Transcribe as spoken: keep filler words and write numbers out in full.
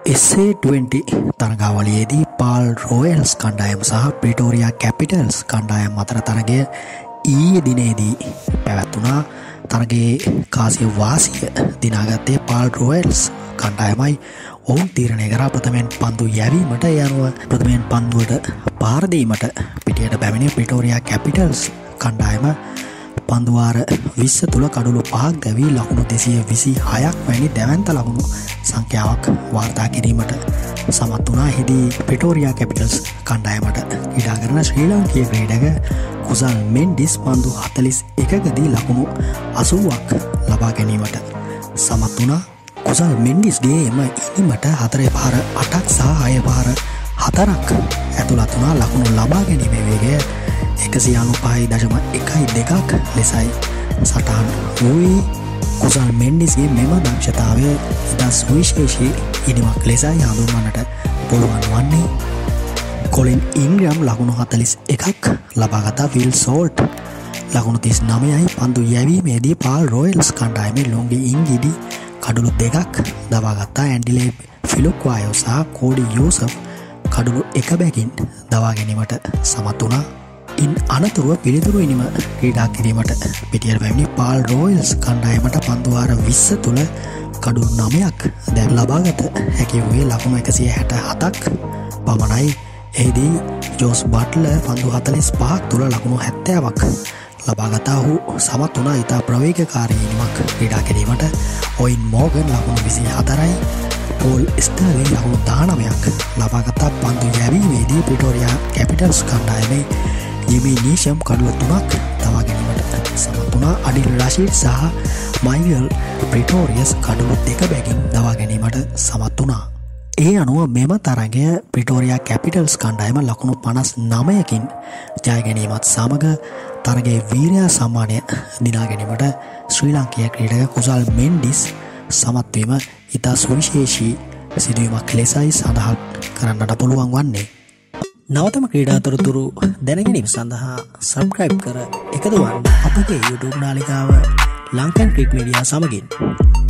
S A twenty තරගාවලියේදී Paarl Royals කණ්ඩායම සහ ප්‍රිටෝරියා කැපිටල්ස් කණ්ඩායම් අතර තරගය ඊයේ දිනේදී පැවැත්වුණා. තරගයේ කාසිය වාසිය දිනාගත්තේ පාල් රොයල්ස් කණ්ඩායමයි. ඔවුන් තීරණය කරා ප්‍රථමයෙන් පන්දු යැවීමට යනුව ප්‍රථමයෙන් පන්දුවට පාර දීමට පිටියට පැමිණි ප්‍රිටෝරියා කැපිටල්ස් කණ්ඩායම පන්දුවාර විස්ස තුළ කඩුළු පහක් දැවී ලකුණු දෙසිය විසි හයක් වැනි දැවන්ත ලකුණු සංඛ්‍යාවක් වාර්තා කිරීමට සමත් වුණා. එහිදී ප්‍රිටෝරියා කැපිටල්ස් කණ්ඩායමට ක්‍රීඩා කරන ශ්‍රී ලාංකීය ක්‍රීඩක කුසල් මෙන්ඩිස් පන්දු හතළිස් එකකදී ලකුණු අසූවක් ලබා ගැනීමට සමත් වුණා. කුසල් මෙන්ඩිස්ගේ එම ඉනිමට හතරේ පාර අටක් සහ හය පාර හතරක් ඇතුළත් වුණා. ලකුණු ලබා ගැනීමේ වේගය එකසිය අනූපහයි දශම එකයි දෙකක් ලෙසයි සටහන් වූයේ. කුසල් මෙන්ඩිස්ගේ මෙම දක්ෂතාවය ඉතා සුවිශේෂී ඉනිමක් ලෙසයි හඳුන්වන්නට පුළුවන් වන්නේ. කොලින් ඉන්ග්‍රම් ලකුණු හතළිස් එකක් ලබාගතා. ෆිල් සෝල්ට් ලකුණු තිස් නවයයි. පන්දු යැවීමේදී පාල් රොයල්ස් කණ්ඩායමේ ලොංගි ඉංගිඩි කඩුළු දෙකක් දවාගත්තා. ඇන්ඩිලේ ෆිලුක්වායෝ සහ කෝඩි යෝසෆ් කඩුළු එක බැගින් දවා ගැනීමට සමත් වුණා. ඉන් අනතුරුව පිළිතුරු ඉනිම ක්‍රීඩා කිරීමට පිටියට පැමිණි පාල් රොයල්ස් කණ්ඩායමට පන්දුවාර විස්ස තුළ කඩුළු නවයක් දැන් ලබාගත හැකි වූයේ ලකුණු එකසිය හැට හතක් පමණයි. එහිදී ජෝස් බට්ලර් පන්දු හතළිස් පහක් තුළ ලකුණු හැත්තෑවක් ලබාගතා. ඔහු සමත් වුණා ඉතා ප්‍රවේගකාරී ඉනිමක් ක්‍රීඩා කිරීමට. ඔයින් මෝගන් ලකුණු විසි හතරයි. පෝල් ස්ටර්ලින් ලකුණු දානවයක් ලබාගතා. පන්දු යැවීමේදී ප්‍රිටෝරියා කැපිටල්ස් කණ්ඩායමේ යෙමි නීෂම් කඩුළු තුනක් තවා ගැනීමට සමත් වුණා. අඩිල් රෂීඩ් සහ මයිවල් ප්‍රිටෝරියස් කඩුළු දෙක බැගින් දවා ගැනීමට සමත් වුණා. ඒ අනුව මෙම තරගය ප්‍රිටෝරියා කැපිටල්ස් කණ්ඩායම ලකුණු පනස් නවයකින් ජය ගැනීමත් සමග තරගයේ වීරයා සම්මානය දිනා ගැනීමට ශ්‍රී ලාංකීය ක්‍රීඩක කුසල් මෙන්ඩිස් සමත්වීම ඉතා සුවිශේෂී සිදුවීමක් ලෙසයි සඳහන් කරන්නට පුළුවන් වන්නේ. නවතම ක්‍රීඩා තොරතුරු දැනගැනීම සඳහා සබ්ස්ක්‍රයිබ් කර එකතු වන්න අපගේ YouTube නාලිකාව ලංකන් ක්‍රික් මීඩියා සමගින්.